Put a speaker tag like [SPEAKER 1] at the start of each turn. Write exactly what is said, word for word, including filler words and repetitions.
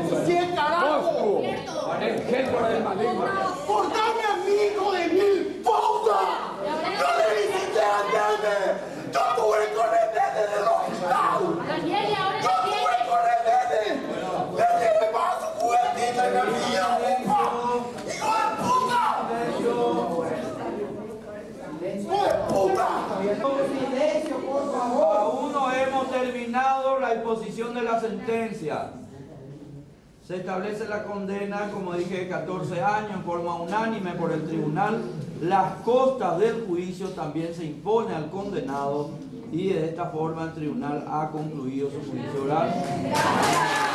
[SPEAKER 1] cien carajo!
[SPEAKER 2] Ejemplo del maligno.
[SPEAKER 1] ¡Por darme a mi hijo de mil puta! ¡No le visité a nene! ¡Yo tuve con el nene del hospital! ¡Yo tuve con el nene! ¡Le tiene más su juguetito en la mía, opa! ¡Hijo de puta! ¡Hijo de puta!
[SPEAKER 3] Silencio, por favor. Aún no hemos terminado la exposición de la sentencia. Se establece la condena, como dije, de catorce años en forma unánime por el tribunal. Las costas del juicio también se impone al condenado y de esta forma el tribunal ha concluido su juicio oral.